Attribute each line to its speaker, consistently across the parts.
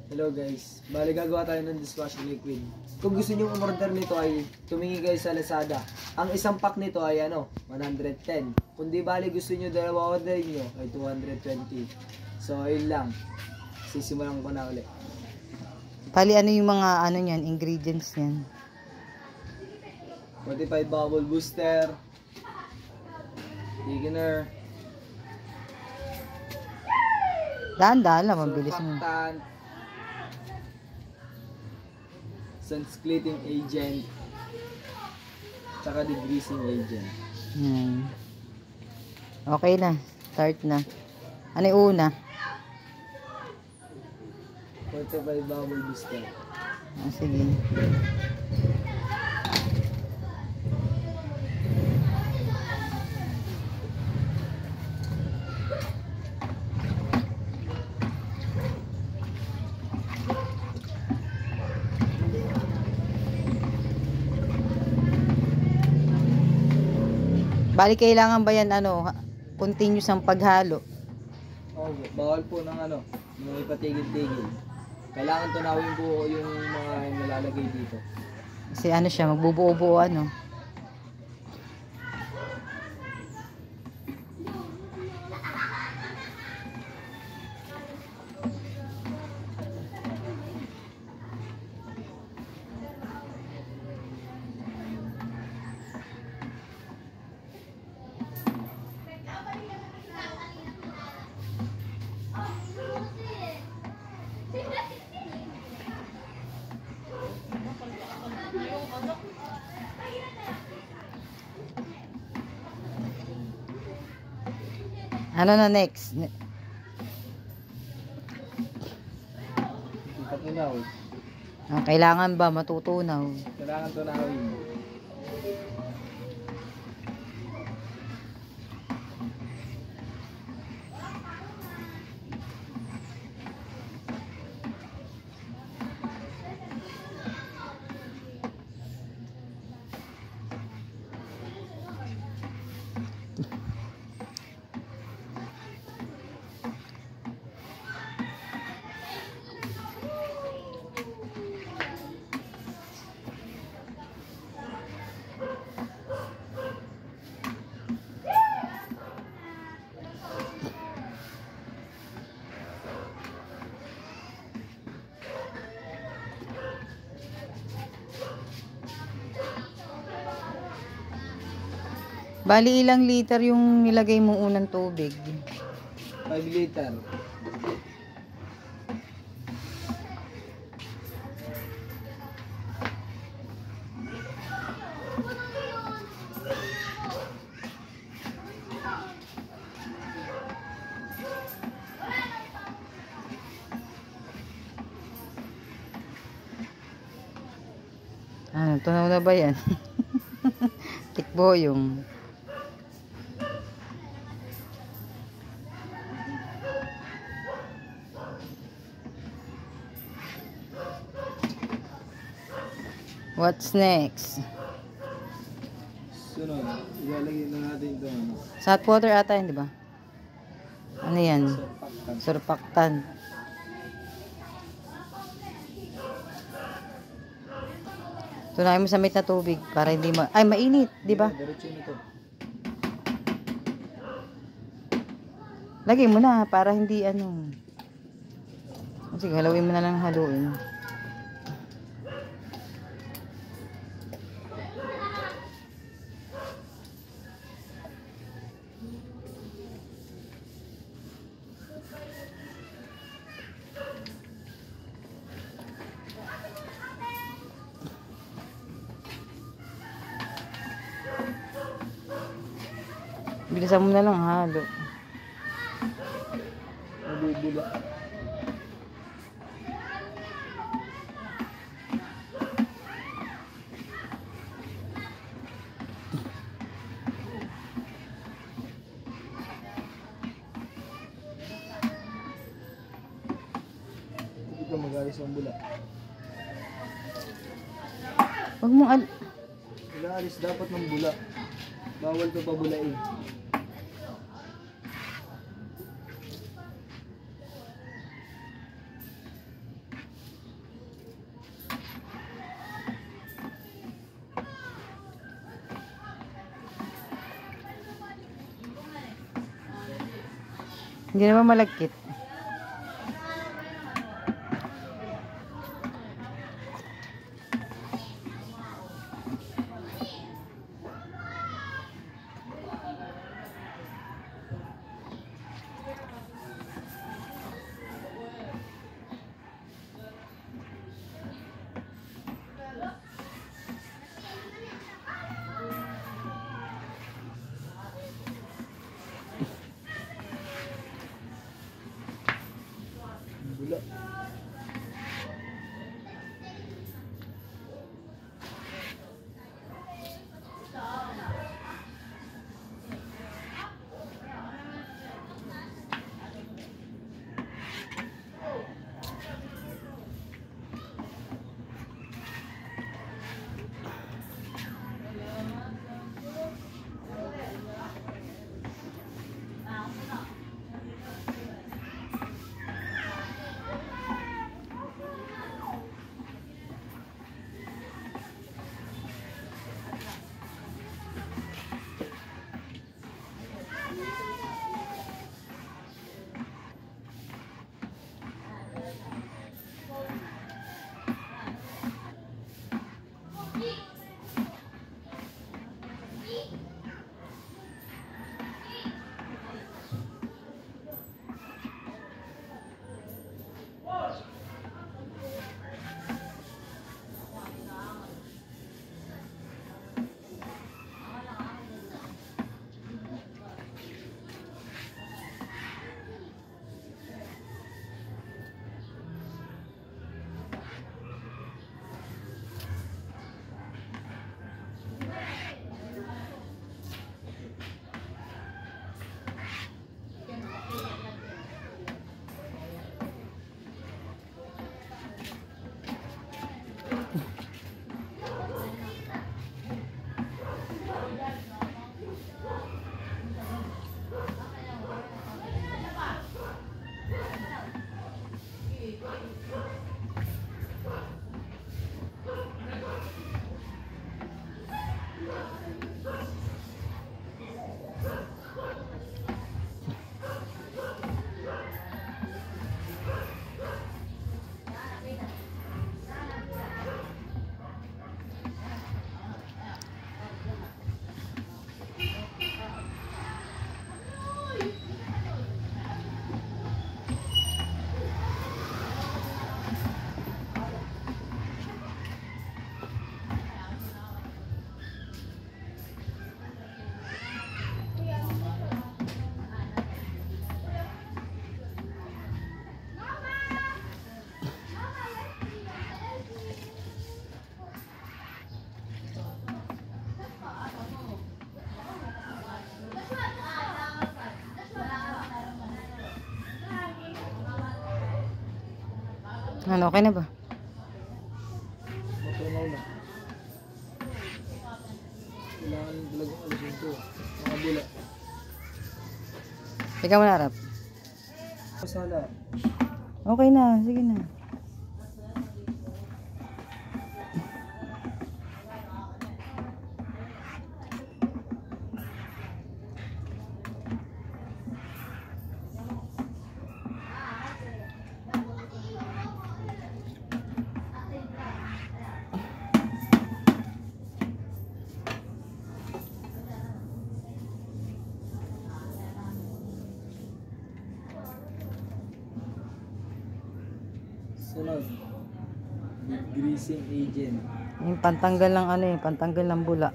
Speaker 1: Hello guys, bali gagawa tayo ng dishwashing liquid. Kung gusto niyo umorder nito ay tumingin kayo sa Lazada. Ang isang pack nito ay 110. Kung di bali gusto niyo dalawa order niyo ay 220. So ayun lang. Sisimulan ko na ulit.
Speaker 2: Bali ano yung mga niyan, ingredients niyan?
Speaker 1: 45 bubble booster, thickener,
Speaker 2: Dahan-dahan lang, mabilis mo.
Speaker 1: surfactant, sun splitting agent, tsaka degreasing agent.
Speaker 2: Okay na, start na. Ano yung una?
Speaker 1: 45 bubble booster.
Speaker 2: Sige. Bali kailangan ba yan continuous ang paghalo?
Speaker 1: Okay, bawal po ng ng ipatigil-tigil. Kailangan tunawin po yung mga nalalagay dito.
Speaker 2: Kasi siya, magbubuo-buo Ano na next?
Speaker 1: Patunaw.
Speaker 2: Kailangan ba matutunaw?
Speaker 1: Kailangan tunawin.
Speaker 2: Bali ilang liter yung nilagay mong unang tubig?
Speaker 1: 5 liter.
Speaker 2: Tunaw na ba yan? Tikbo yung what's next?
Speaker 1: Sunod, ilalagay na natin ito
Speaker 2: Salt water ata yun, di ba? Ano yan?
Speaker 1: surfactant.
Speaker 2: Surfactant. Tunayin mo sa mate na tubig para hindi mainit, di ba?
Speaker 1: Diretso nito.
Speaker 2: Lagay mo na para hindi Sige, halawin mo na lang haluin. Bilisan mo na lang halo.
Speaker 1: Nabubula. Hindi ka mag-alis ng bula.
Speaker 2: Huwag mong
Speaker 1: Mag-alis dapat ng bula. Bawal ka pabulain.
Speaker 2: Hindi naman malagkit.
Speaker 1: Bula.
Speaker 2: Ano, okay na ba?
Speaker 1: Matunaw na. Kailangan talagang alisin ko. Mga bula.
Speaker 2: Ikaw na, harap.
Speaker 1: Masala.
Speaker 2: Okay na, sige na.
Speaker 1: Sunod. Degreasing agent.
Speaker 2: Yung pantanggal ng ano eh, pantanggal ng bula.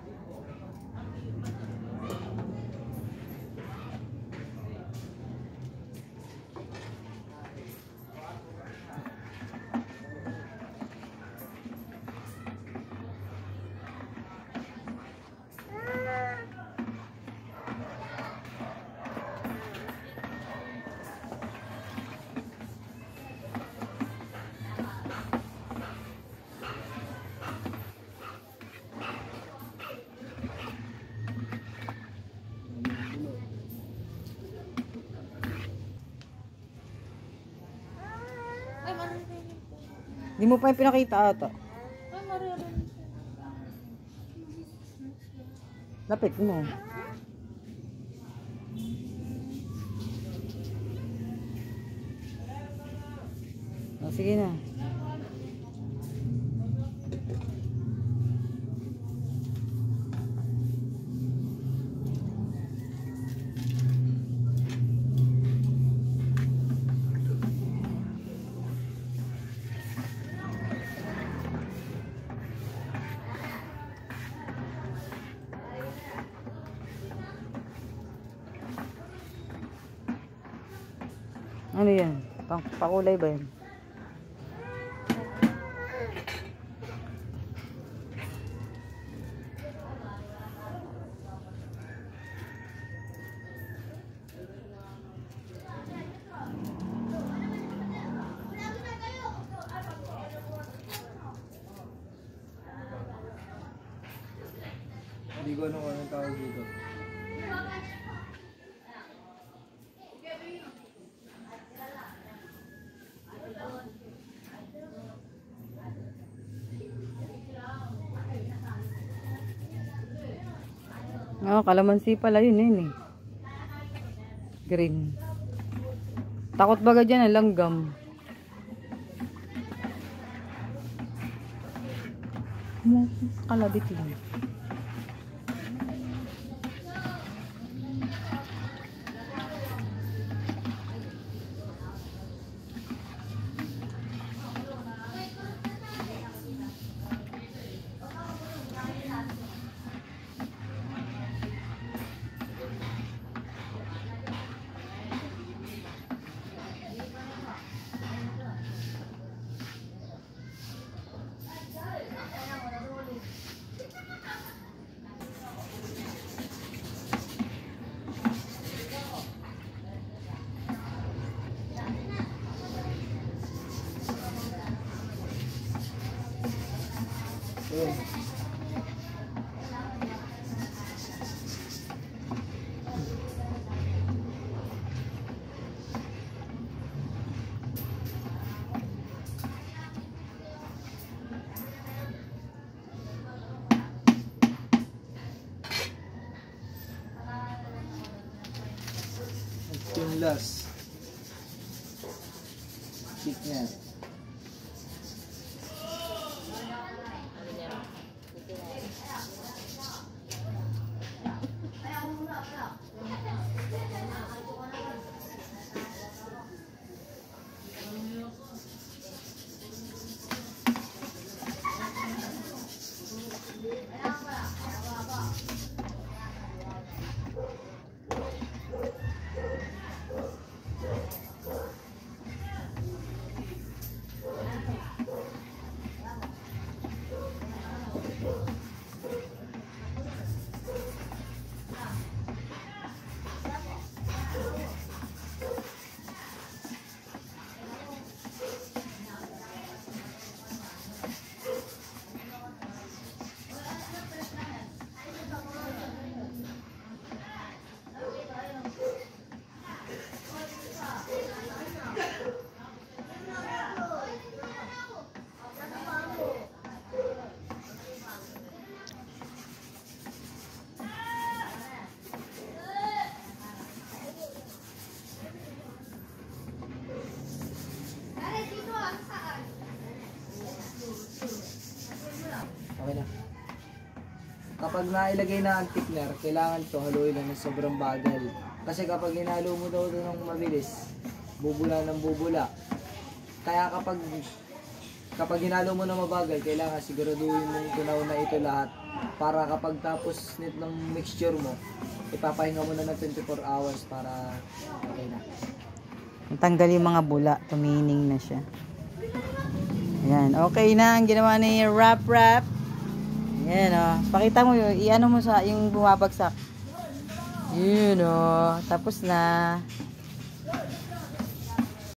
Speaker 2: Di mo pa yung pinakita ata. Lapit mo. O, sige na. Ano yan? Pakulay ba yan?
Speaker 1: Hindi ko ano anong tawag dito.
Speaker 2: Oh, kalamansi pala yun eh. Green. Takot baga dyan ang langgam. Kalabit yun.
Speaker 1: Ayun. Ito yung last. Stick niya. Okay na. Kapag nailagay na ang thickener, kailangan to haluin lang ng sobrang bagal. Kasi kapag hinalo mo daw ito ng mabilis, bubula ng bubula. Kaya kapag hinalo mo na mabagal, kailangan siguraduhin mong tunaw na ito lahat. Para kapag tapos nito ng mixture mo, ipapahinga mo na ng 24 hours para okay na.
Speaker 2: Tanggal yung mga bula. Tumining na siya. Ayan. Okay na ang ginawa ni Wrap. Ayan o. Pakita mo yun. I-ano mo sa yung bumabagsak. Yun o. Tapos na.